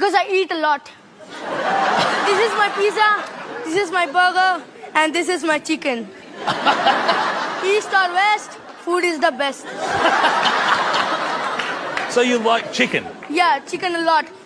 Because I eat a lot. This is my pizza, this is my burger, and this is my chicken. East or west, food is the best. So you like chicken? Yeah, chicken a lot.